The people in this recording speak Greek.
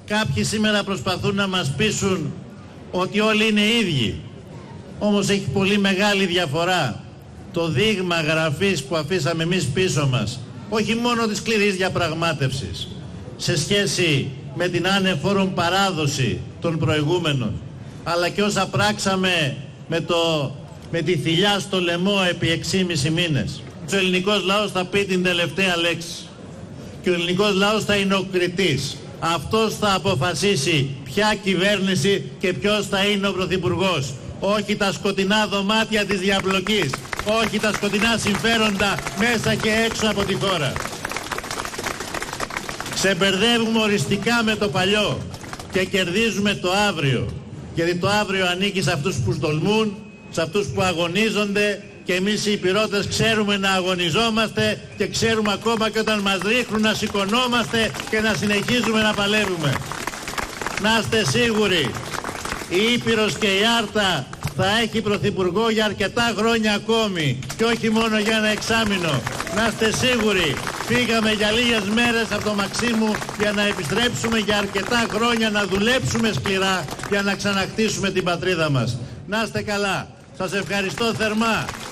Κάποιοι σήμερα προσπαθούν να μας πείσουν ότι όλοι είναι ίδιοι. Όμως έχει πολύ μεγάλη διαφορά το δείγμα γραφής που αφήσαμε εμείς πίσω μας, όχι μόνο της σκληρής διαπραγμάτευσης, σε σχέση με την ανεφόρον παράδοση των προηγούμενων, αλλά και όσα πράξαμε με τη θηλιά στο λαιμό επί 6,5 μήνες. Ο ελληνικός λαός θα πει την τελευταία λέξη και ο ελληνικός λαός θα είναι ο κριτής. Αυτός θα αποφασίσει ποια κυβέρνηση και ποιος θα είναι ο πρωθυπουργός. Όχι τα σκοτεινά δωμάτια της διαπλοκής, όχι τα σκοτεινά συμφέροντα μέσα και έξω από τη χώρα. Ξεμπερδεύουμε οριστικά με το παλιό και κερδίζουμε το αύριο. Γιατί το αύριο ανήκει σε αυτούς που τολμούν, σε αυτούς που αγωνίζονται, και εμείς οι υπηρώτες ξέρουμε να αγωνιζόμαστε και ξέρουμε ακόμα και όταν μας ρίχνουν να σηκωνόμαστε και να συνεχίζουμε να παλεύουμε. Να είστε σίγουροι, η Ήπειρος και η Άρτα θα έχει πρωθυπουργό για αρκετά χρόνια ακόμη και όχι μόνο για ένα εξάμηνο. Να είστε σίγουροι, φύγαμε για λίγες μέρες από το Μαξίμου για να επιστρέψουμε για αρκετά χρόνια, να δουλέψουμε σκληρά για να ξανακτήσουμε την πατρίδα μας. Να είστε καλά. Σας ευχαριστώ θερμά.